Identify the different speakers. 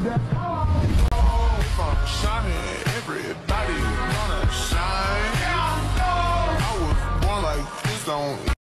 Speaker 1: Shining, everybody gonna shine. I was born like this, don't